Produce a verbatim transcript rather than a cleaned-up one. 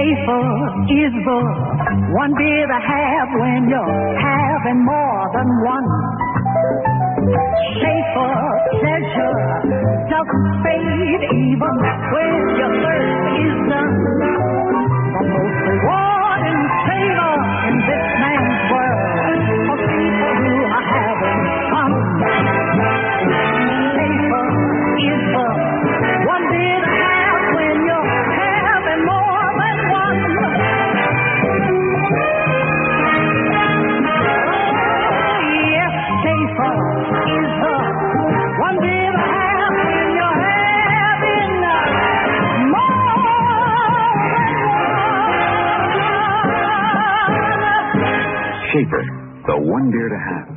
Safer is the one beer to have when you're having more than one. Safer pleasure doesn't fade even when your thirst is done. The most rewarding savor in this man's world for people who are having fun. Safer is the one beer to have when you're having more than one. Oh, yes, safer is the one beer to have when you're having more than one. Schaefer, the one beer to have.